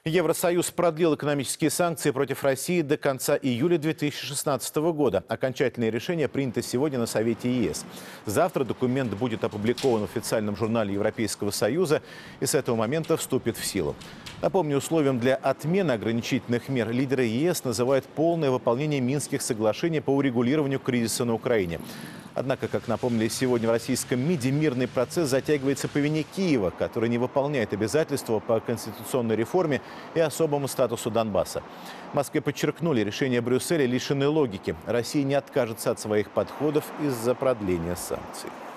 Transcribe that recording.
Евросоюз продлил экономические санкции против России до конца июля 2016 года. Окончательное решение принято сегодня на Совете ЕС. Завтра документ будет опубликован в официальном журнале Европейского Союза и с этого момента вступит в силу. Напомню, условием для отмены ограничительных мер лидеры ЕС называют полное выполнение Минских соглашений по урегулированию кризиса на Украине. Однако, как напомнили сегодня в российском МИДе, мирный процесс затягивается по вине Киева, который не выполняет обязательства по конституционной реформе и особому статусу Донбасса. В Москве подчеркнули, решения Брюсселя лишены логики. Россия не откажется от своих подходов из-за продления санкций.